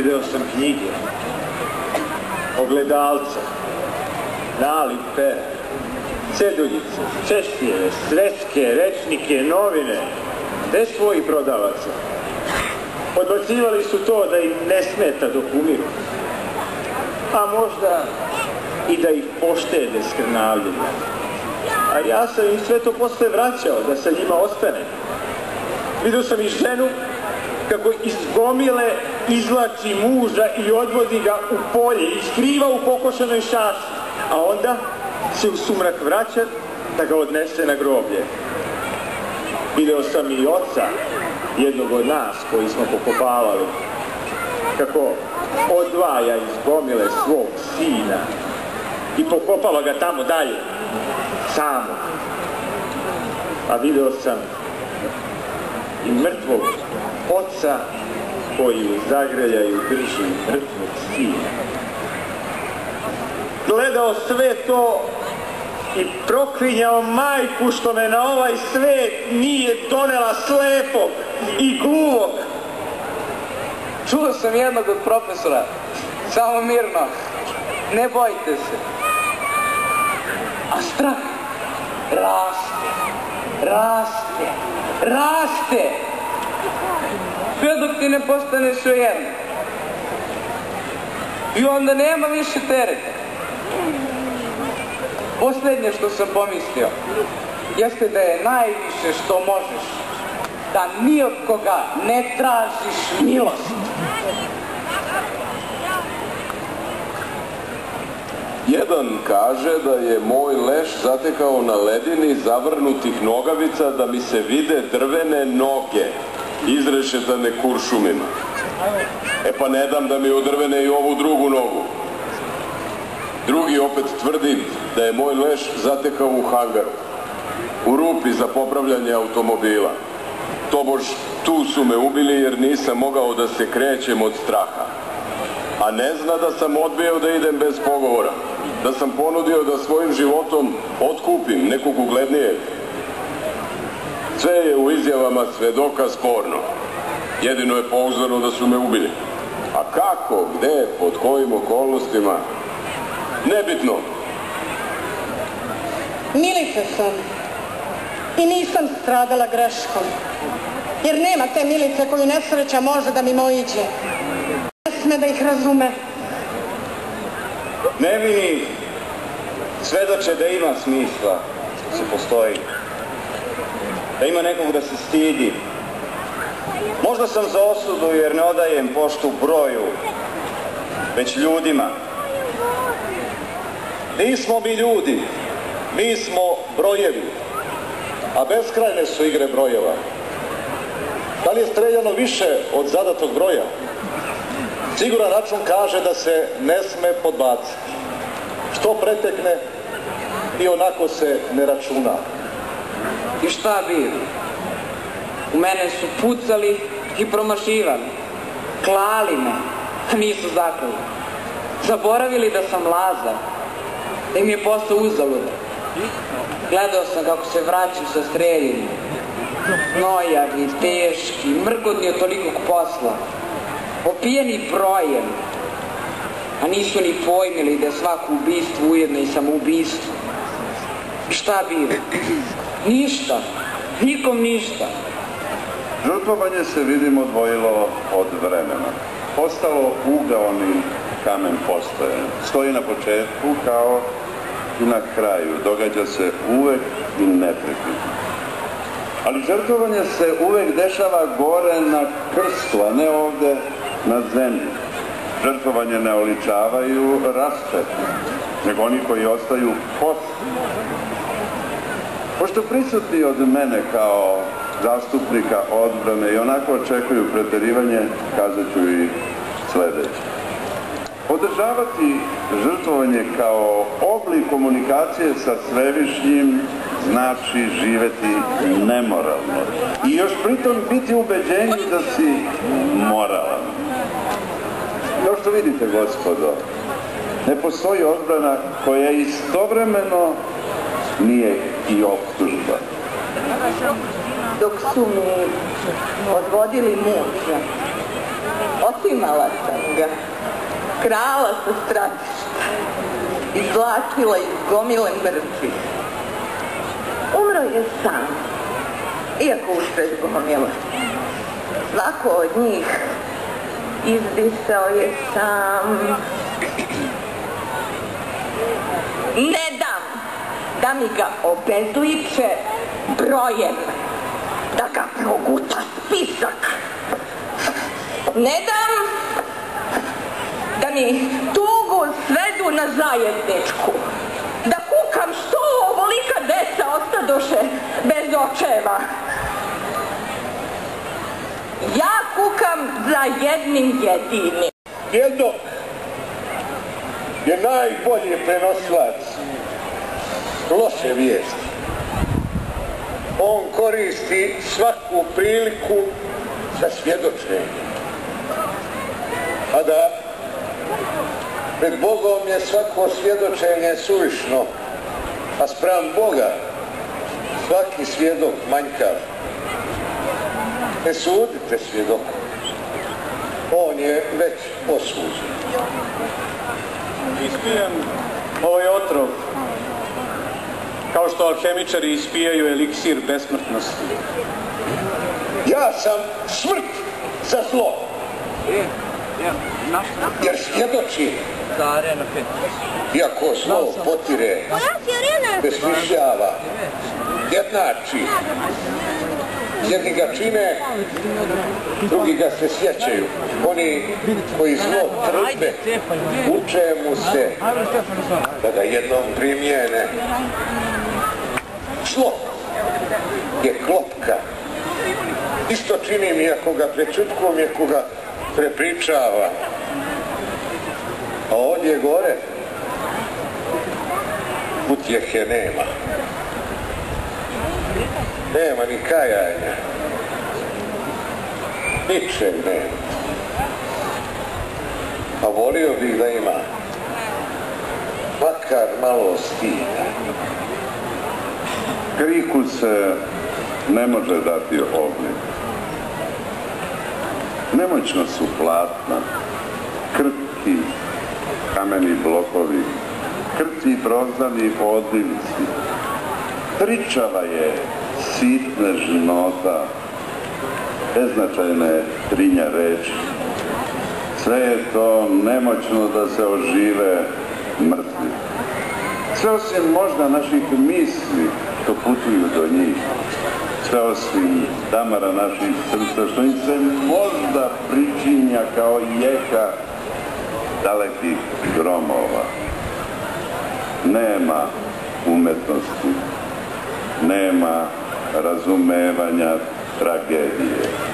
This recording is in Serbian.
Video sam knjige, ogledalca, nalik pera, ceduljice, češljeve, srećke, rečnike, novine, bez svojih prodavaca. Odbacivali su to da im ne smeta dok umiru, a možda i da ih poštede skrnavljenja. A ja sam im sve to posle vraćao, da sa njima ostane. Vidio sam i ženu kako iz gomile izvlači muža i odvodi ga u polje i skriva u pokošanoj šaši, a onda se u sumrak vraća da ga odnese na groblje. Video sam i oca jednog od nas koji smo pokopavali, kako odvaja iz gomile svog sina i pokopava ga tamo dalje, samo. A video sam i mrtvog oca koji u zagrljaju drži mrtvog sina. Gledao sve to i proklinjao majku što me na ovaj svet nije donela slepog i gluvog. Čuo sam jednog od profesora, samo mirno, ne bojte se. A strah raste, raste, raste, sve dok ti ne postane svejedno. I onda nema više tereta. Posljednje što sam pomislio jeste da je najviše što možeš da ni od koga ne tražiš milost. Jedan kaže da je moj leš zatekao na ledini zavrnutih nogavica da mi se vide drvene noge izrešetane kuršumima. E pa ne dam da mi odrvene i ovu drugu nogu. Drugi opet tvrdi da je moj leš zatekao u hangaru, u rupi za popravljanje automobila. Tobož tu su me ubili jer nisam mogao da se krećem od straha. A ne zna da sam odbio da idem bez pogovora, da sam ponudio da svojim životom otkupim nekog uglednijeg. Sve je u izjavama svedoka sporno. Jedino je pouzdano da su me ubili. A kako, gde, pod kojim okolnostima? Nebitno. Milica sam i nisam stradala greškom, jer nema te Milice koju nesreća može da mi moiđe. Ne sme da ih razume. Nevini svedoče da ima smisla, da se postoji, da ima nekog da se stidi. Možda sam za osudu jer ne odajem poštu broju, već ljudima. Nismo mi ljudi, mi smo brojevi, a beskrajne su igre brojeva. Da li je streljano više od zadatog broja? Siguran račun kaže da se ne sme podbaciti. Što pretekne i onako se ne računa. I šta bi? U mene su pucali i promašivali. Klali me, a nisu zaklali. Zaboravili da sam Lazar, da im je posao uzalud. Gledao sam kako se vraćaju sa streljanjem. Nojavi, teški, mrgodni od tolikog posla. Opijeni brojem. A nisu ni pojmili da je svako ubistvo ujedno i samoubistvo. Šta bi? Ništa. Nikom ništa. Žrtvovanje se, vidimo, odvojilo od vremena. Postalo ugaoni kamen postoje. Stoji na početku kao i na kraju. Događa se uvek i neprekidno. Ali žrtvovanje se uvek dešava gore na krstu, a ne ovde na zemlji. Žrtvovanje ne oličavaju raspeti, nego oni koji ostaju posti. Pošto prisutni od mene kao zastupnika odbrane i onako očekuju preterivanje, kazat ću i sledeće. Podržavati žrtvovanje kao oblik komunikacije sa svevišnjim znači živeti nemoralno i još pritom biti ubeđenju da si moralan. Kao što vidite, gospodo, ne postoji odbrana koja istovremeno nije i optužba. Dok su mi odvodili muža, Otimala sam ga, krala sa stratišta, izvlačila iz gomile mrtvih. Umro je sam, iako usred gomile. Svako od njih izdisao je sam. Ne dam da mi ga obezliče brojem, da ga proguta spisak. Ne dam da mi tugu svedu na zajedničku, da kukam što ovolika deca ostadoše bez očeva. Ja kukam za jednim jedinim. Djedok je najbolji prenosilac loše vijesti. On koristi svaku priliku za svjedočenje. A da pred Bogom je svako svjedočenje suvišno, a spram Boga svaki svjedok manjkav. Ne sudite svjedoku. On je već osuđen. Ispijem ovaj otrov, kao što alhemičari ispijaju eliksir besmrtnosti. Ja sam smrt za zlo. Jer svjedočim. Iako zlo potire, besmišljava, jednači. Jedni ga čine, drugi ga se sjećaju. Oni koji zlo trpe, uče mu se da ga jednom primijene. Zlo je klopka. Isto činim i ako ga prečutkom, i ako ga prepričava. A ovdje gore utjehe nema. Nema ni kajanja. Ničeg nema. A volio bih da ima makar malo stida. Grihu se ne može dati oblik. Nemoćno su platna, krtki kameni blokovi, krtki prozorni odlivci. Tričava je sitna žinota, beznačajne trinja reči. Sve je to nemoćno da se ožive mrtvi. Sve osim možda naših misli što putuju do njih. Sve osim damara naših srca što im se možda pričinja kao jeka dalekih gromova. Nema umetnosti, nema razumevanja tragedije.